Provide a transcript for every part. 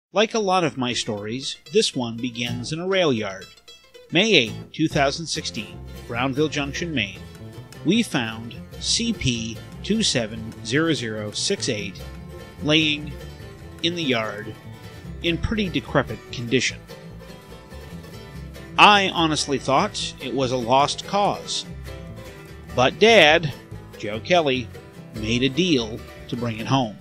Like a lot of my stories, this one begins in a rail yard. May 8, 2016, Brownville Junction, Maine. We found CP270068 laying in the yard in pretty decrepit condition. I honestly thought it was a lost cause. But Dad, Joe Kelly, made a deal to bring it home.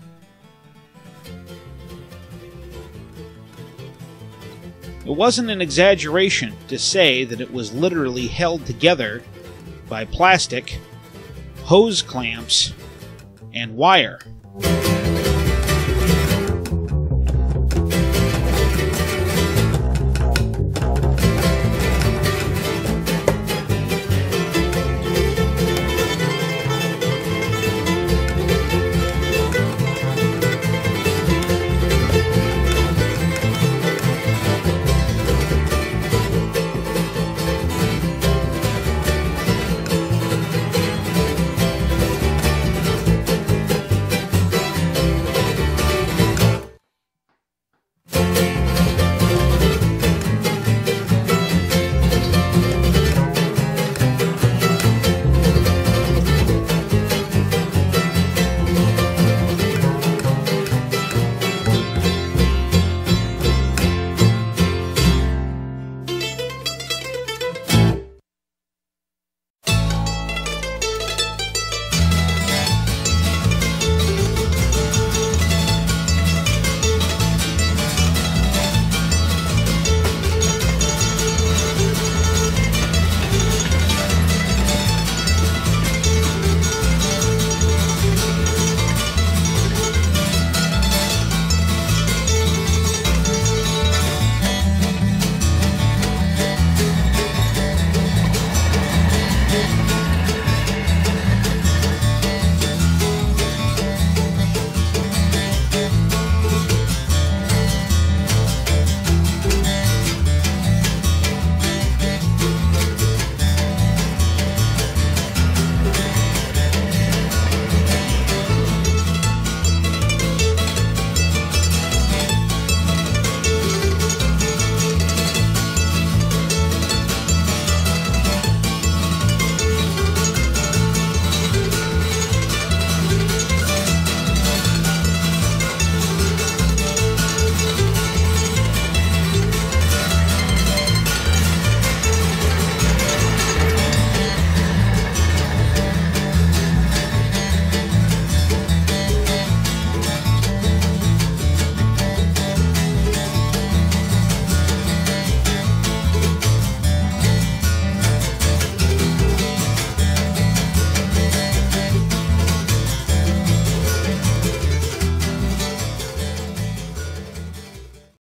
It wasn't an exaggeration to say that it was literally held together by plastic, hose clamps, and wire.